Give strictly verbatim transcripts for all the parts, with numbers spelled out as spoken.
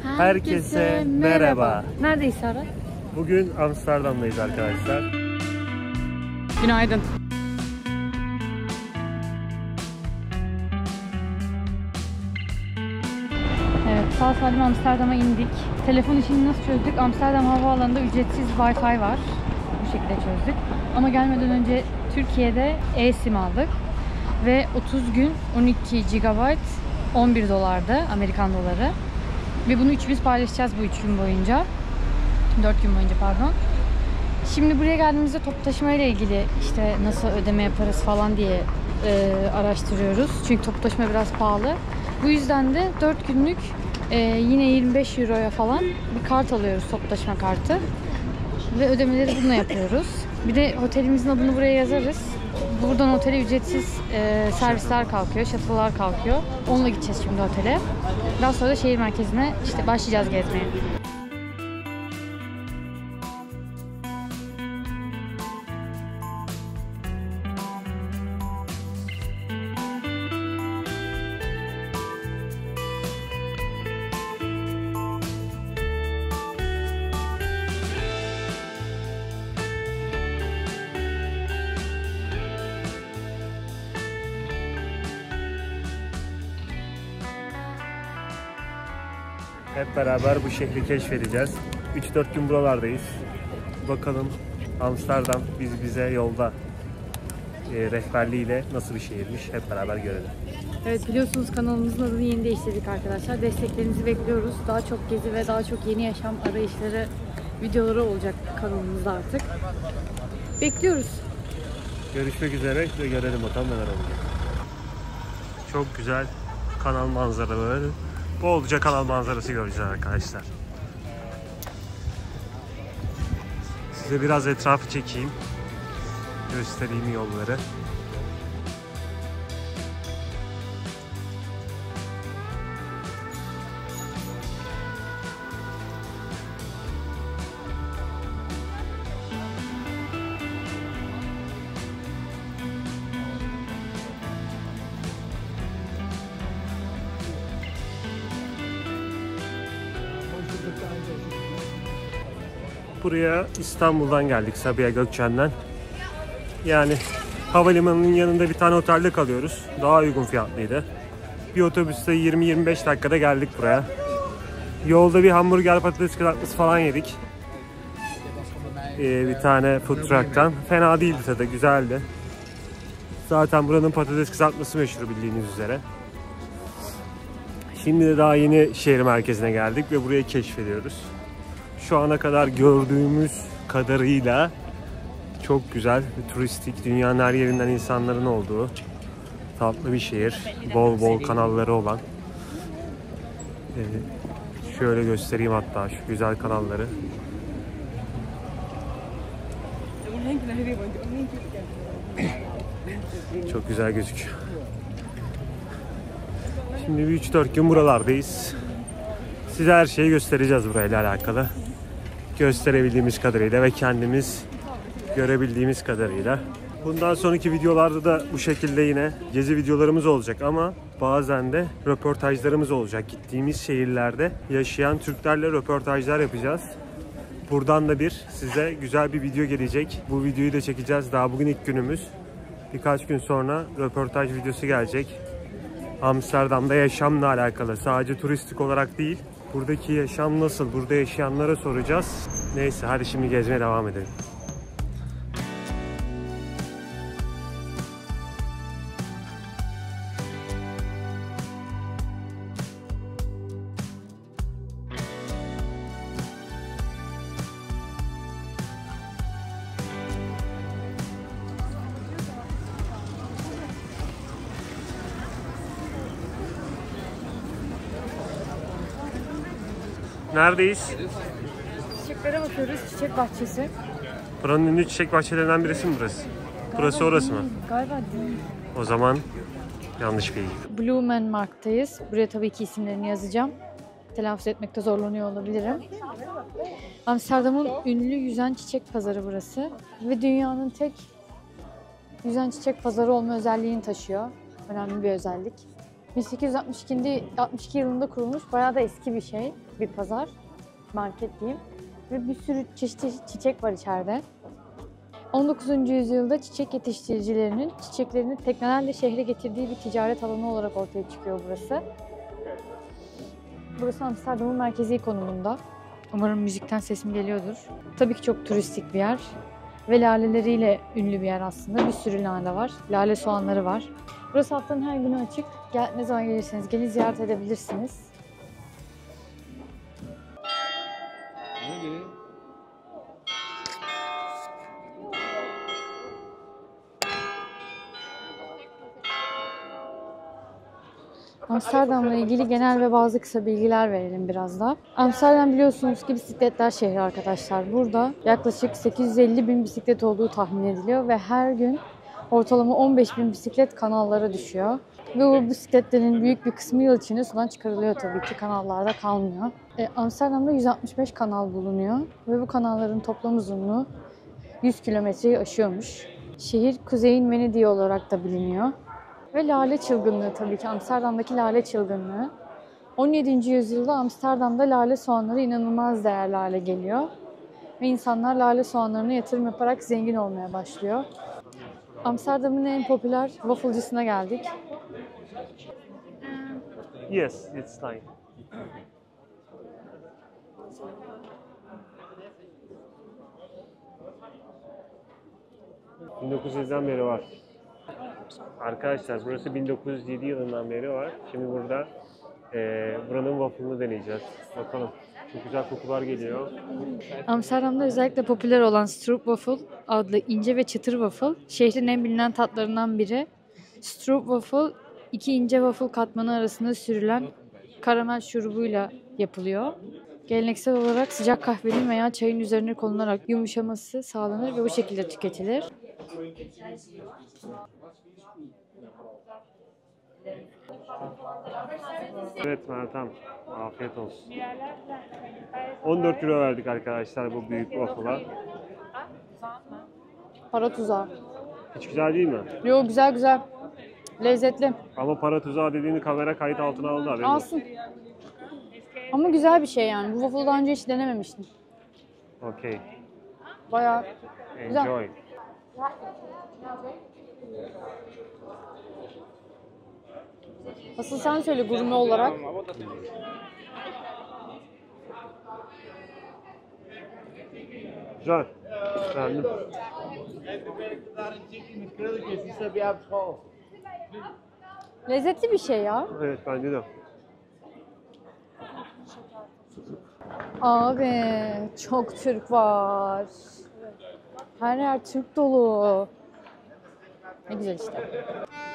Herkese merhaba. Neredeyiz Sara? Bugün Amsterdam'dayız arkadaşlar. Günaydın. Evet, sağ salim Amsterdam'a indik. Telefon işini nasıl çözdük? Amsterdam Havaalanı'nda ücretsiz Wi-Fi var. Bu şekilde çözdük. Ama gelmeden önce Türkiye'de e-sim aldık. Ve otuz gün on iki gigabayt on bir dolardı, Amerikan doları. Ve bunu üçümüz paylaşacağız bu üç gün boyunca. dört gün boyunca pardon. Şimdi buraya geldiğimizde toplu taşıma ile ilgili işte nasıl ödeme yaparız falan diye e, araştırıyoruz. Çünkü toplu taşıma biraz pahalı. Bu yüzden de dört günlük e, yine yirmi beş euroya falan bir kart alıyoruz, toplu taşıma kartı. Ve ödemeleri bununla yapıyoruz. Bir de otelimizin adını buraya yazarız. Buradan otele ücretsiz e, servisler kalkıyor, shuttle'lar kalkıyor. Onunla gideceğiz şimdi otele. Daha sonra da şehir merkezine işte başlayacağız gezmeye. Hep beraber bu şehri keşfedeceğiz. üç dört gün buralardayız. Bakalım Amsterdam biz bize yolda e, rehberliğiyle nasıl bir şehirmiş, hep beraber görelim. Evet, biliyorsunuz kanalımızın adını yeni değiştirdik arkadaşlar. Desteklerinizi bekliyoruz. Daha çok gezi ve daha çok yeni yaşam arayışları videoları olacak kanalımızda artık. Bekliyoruz. Görüşmek üzere ve görelim bakalım neler olacak. Çok güzel kanal manzaraları. Bolca kanal manzarası göreceğiz arkadaşlar. Size biraz etrafı çekeyim. Göstereyim yolları. Buraya İstanbul'dan geldik, Sabiha Gökçen'den. Yani havalimanının yanında bir tane otelde kalıyoruz. Daha uygun fiyatlıydı. Bir otobüste yirmi yirmi beş dakikada geldik buraya. Yolda bir hamburger, patates kızartması falan yedik. Ee, bir tane food truck'tan. Fena değildi tadı, güzeldi. Zaten buranın patates kızartması meşhur bildiğiniz üzere. Şimdi de daha yeni şehir merkezine geldik ve burayı keşfediyoruz. Şu ana kadar gördüğümüz kadarıyla çok güzel, turistik, dünyanın her yerinden insanların olduğu tatlı bir şehir. Bol bol kanalları olan. Ee, şöyle göstereyim hatta şu güzel kanalları. Çok güzel gözüküyor. Şimdi bir üç dört gün buralardayız. Size her şeyi göstereceğiz burayla alakalı. Gösterebildiğimiz kadarıyla ve kendimiz görebildiğimiz kadarıyla. Bundan sonraki videolarda da bu şekilde yine gezi videolarımız olacak ama bazen de röportajlarımız olacak. Gittiğimiz şehirlerde yaşayan Türklerle röportajlar yapacağız. Buradan da bir size güzel bir video gelecek. Bu videoyu da çekeceğiz. Daha bugün ilk günümüz. Birkaç gün sonra röportaj videosu gelecek. Amsterdam'da yaşamla alakalı. Sadece turistik olarak değil. Buradaki yaşam nasıl? Burada yaşayanlara soracağız. Neyse hadi şimdi gezmeye devam edelim. Neredeyiz? Çiçeklere bakıyoruz. Çiçek bahçesi. Buranın ünlü çiçek bahçelerinden birisi mi burası? Galiba Burası orası değil. mı? Galiba değil. O zaman yanlış bilgi. Blumenmarkt'tayız. Buraya tabii ki isimlerini yazacağım. Telaffuz etmekte zorlanıyor olabilirim. Amsterdam'ın ünlü yüzen çiçek pazarı burası. Ve dünyanın tek yüzen çiçek pazarı olma özelliğini taşıyor. Önemli bir özellik. bin sekiz yüz altmış iki, altmış iki yılında kurulmuş, bayağı da eski bir şey, bir pazar, market diyeyim. Ve bir sürü çeşit çeşit çiçek var içeride. on dokuzuncu yüzyılda çiçek yetiştiricilerinin çiçeklerini teknelerle şehre getirdiği bir ticaret alanı olarak ortaya çıkıyor burası. Burası Amsterdam'ın merkezi konumunda. Umarım müzikten sesim geliyordur. Tabii ki çok turistik bir yer. Ve laleleriyle ünlü bir yer aslında. Bir sürü lale var. Lale soğanları var. Burası haftanın her günü açık. Gel, ne zaman gelirseniz gelin ziyaret edebilirsiniz. Amsterdam'la ilgili genel ve bazı kısa bilgiler verelim biraz da. Amsterdam biliyorsunuz ki bisikletler şehri arkadaşlar. Burada yaklaşık sekiz yüz elli bin bisiklet olduğu tahmin ediliyor ve her gün ortalama on beş bin bisiklet kanallara düşüyor. Ve bu bisikletlerin büyük bir kısmı yıl içinde sudan çıkarılıyor tabii ki, kanallarda kalmıyor. E, Amsterdam'da yüz altmış beş kanal bulunuyor ve bu kanalların toplam uzunluğu yüz kilometreyi aşıyormuş. Şehir Kuzey'in Venedik'i olarak da biliniyor. Ve lale çılgınlığı tabii ki, Amsterdam'daki lale çılgınlığı. on yedinci yüzyılda Amsterdam'da lale soğanları inanılmaz değerli hale geliyor. Ve insanlar lale soğanlarına yatırım yaparak zengin olmaya başlıyor. Amsterdam'ın en popüler wafflecısına geldik. Yes, it's time. bin dokuz yüz yediden beri var. Arkadaşlar burası bin dokuz yüz yedi yılından beri var. Şimdi burada e, buranın waffle'ını deneyeceğiz. Bakalım. Çok güzel kokular geliyor. Amsterdam'da özellikle popüler olan Stroopwafel adlı ince ve çıtır waffle şehrin en bilinen tatlarından biri. Stroopwafel iki ince waffle katmanı arasında sürülen karamel şurubuyla yapılıyor. Geleneksel olarak sıcak kahvenin veya çayın üzerine konularak yumuşaması sağlanır ve bu şekilde tüketilir. Evet Meltem, afiyet olsun. on dört euro verdik arkadaşlar bu büyük waffle'a. Para tuzağı. Hiç güzel değil mi? Yo, güzel güzel. Lezzetli. Ama para tuzağı dediğini kamera kayıt altına aldı haberin olsun. Alsın. Ama güzel bir şey yani. Bu waffle daha önce hiç denememiştim. Okay. Bayağı güzel. Enjoy. Asıl sen söyle gurme olarak. Güzel. Beğendim. Lezzetli bir şey ya. Evet bence de. Abi çok Türk var. Her yer Türk dolu. Ne güzel işte.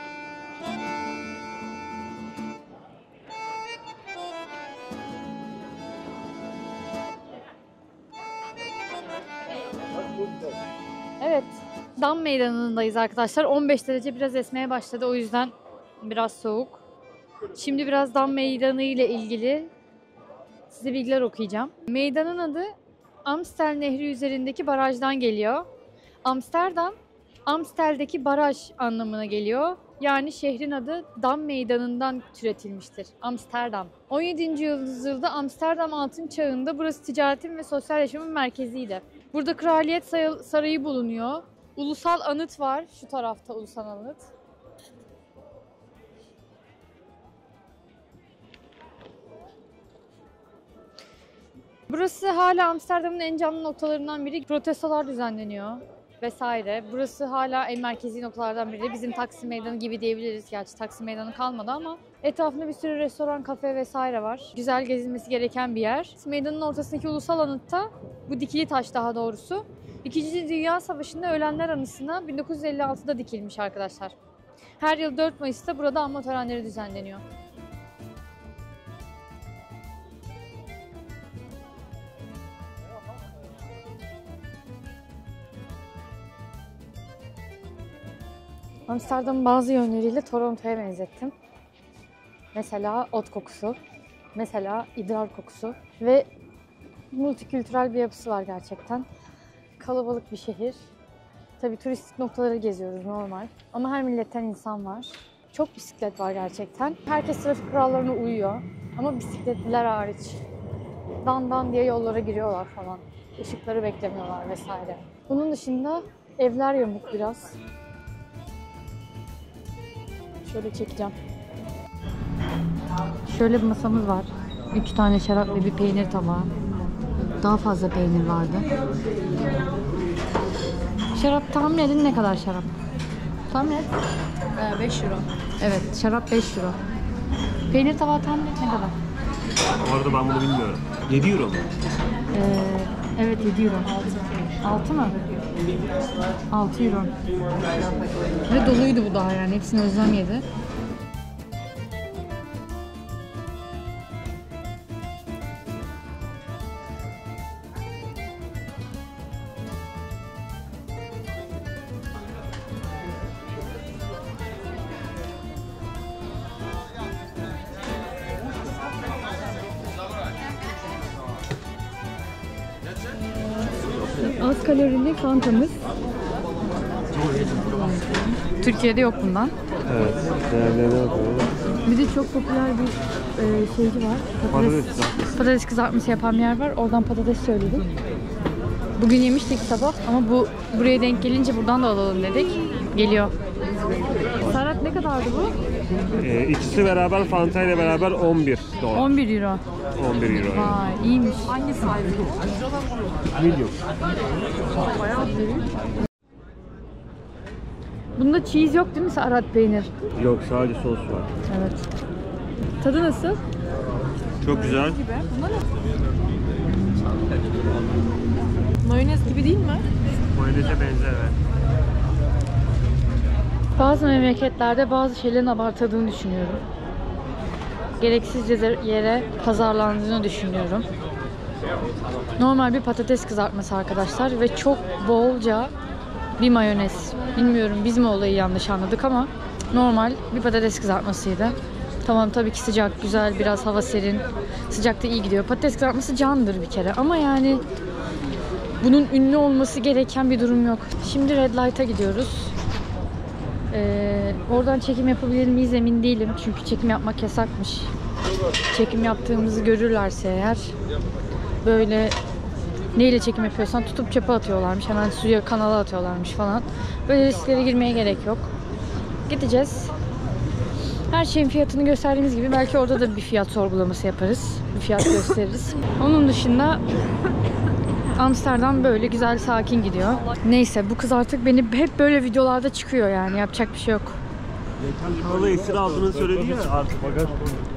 Evet, Dam Meydanı'ndayız arkadaşlar. on beş derece, biraz esmeye başladı, o yüzden biraz soğuk. Şimdi biraz Dam Meydanı ile ilgili size bilgiler okuyacağım. Meydanın adı Amstel Nehri üzerindeki barajdan geliyor. Amsterdam, Amstel'deki baraj anlamına geliyor. Yani şehrin adı Dam Meydanı'ndan türetilmiştir. Amsterdam. on yedinci yüzyılda Amsterdam Altın Çağı'nda burası ticaretin ve sosyal yaşamın merkeziydi. Burada Kraliyet Sarayı bulunuyor. Ulusal Anıt var. Şu tarafta Ulusal Anıt. Burası hala Amsterdam'ın en canlı noktalarından biri. Protestolar düzenleniyor vesaire. Burası hala en merkezi noktalardan biri. Bizim Taksim Meydanı gibi diyebiliriz. Gerçi Taksim Meydanı kalmadı ama etrafında bir sürü restoran, kafe vesaire var. Güzel gezilmesi gereken bir yer. Meydanın ortasındaki Ulusal Anıt'ta, bu dikili taş daha doğrusu, İkinci Dünya Savaşı'nda ölenler anısına bin dokuz yüz elli altıda dikilmiş arkadaşlar. Her yıl dört Mayıs'ta burada anma törenleri düzenleniyor. Amsterdam'ın bazı yönleriyle Toronto'ya benzettim. Mesela ot kokusu, mesela idrar kokusu ve multikültürel bir yapısı var gerçekten. Kalabalık bir şehir. Tabii turistik noktaları geziyoruz normal. Ama her milletten insan var. Çok bisiklet var gerçekten. Herkes trafik kurallarına uyuyor. Ama bisikletliler hariç. Dan dan diye yollara giriyorlar falan. Işıkları beklemiyorlar vesaire. Bunun dışında evler yamuk biraz. Şöyle çekeceğim. Şöyle bir masamız var. Üç tane şarap ve bir peynir tabağı. Daha fazla peynir vardı. Şarap tahmin edin ne kadar şarap? Tahmin et. beş euro. Evet, şarap beş euro. Peynir tabağı tahmin et ne kadar? Bu arada ben bunu bilmiyorum. yedi euro mu? Ee, evet yedi euro. altı mı? altı euro. Ve doluydu bu daha yani. Hepsini Özlem yedi. Az kalorili Fanta'mız. Türkiye'de yok bundan. Evet. Değerlerine bakalım. Bir de çok popüler bir e, şeyci var. Patates, patates kızartması yapan bir yer var. Oradan patates söyledik. Bugün yemiştik sabah ama bu buraya denk gelince buradan da alalım dedik. Geliyor. Serhat ne kadardı bu? Ee, ikisi beraber Fanta ile beraber on bir dolar. on bir euro. on bir euro. Vay iyiymiş. Hangi sahibi? Medium. Bunda cheese yok değil mi Serhat peynir? Yok, sadece sos var. Evet. Tadı nasıl? Çok güzel. Mayonez gibi değil mi? Mayoneze benzer, evet. Bazı memleketlerde bazı şeylerin abartıldığını düşünüyorum. Gereksizce yere pazarlandığını düşünüyorum. Normal bir patates kızartması arkadaşlar ve çok bolca bir mayonez. Bilmiyorum biz mi olayı yanlış anladık ama normal bir patates kızartmasıydı. Tamam tabii ki sıcak, güzel, biraz hava serin. Sıcakta iyi gidiyor. Patates kızartması candır bir kere ama yani bunun ünlü olması gereken bir durum yok. Şimdi Red Light'a gidiyoruz. Ee, oradan çekim yapabilir miyiz emin değilim. Çünkü çekim yapmak yasakmış. Çekim yaptığımızı görürlerse eğer böyle neyle çekim yapıyorsan tutup çöpe atıyorlarmış. Hemen suya kanala atıyorlarmış falan. Böyle risklere girmeye gerek yok. Gideceğiz. Her şeyin fiyatını gösterdiğimiz gibi belki orada da bir fiyat sorgulaması yaparız. Bir fiyat gösteririz. Onun dışında Amsterdam böyle güzel sakin gidiyor. Neyse bu kız artık beni hep böyle videolarda çıkıyor yani yapacak bir şey yok. Halı esir aldığını söyledi ya artık bagaj.